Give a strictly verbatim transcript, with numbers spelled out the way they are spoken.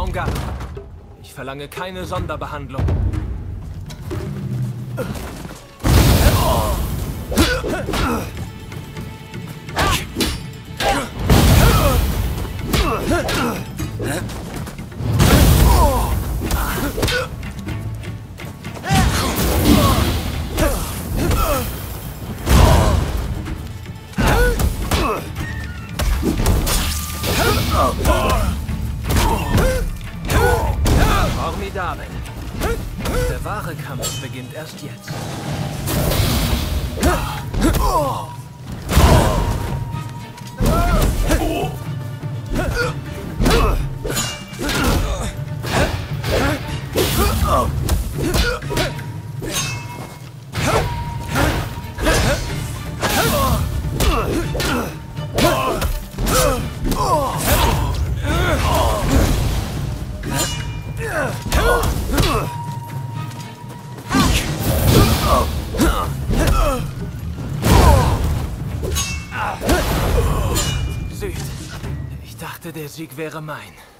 Raumgarde. Ich verlange keine Sonderbehandlung. Formidabel. Der wahre Kampf beginnt erst jetzt. Süd. Ich dachte, der Sieg wäre mein.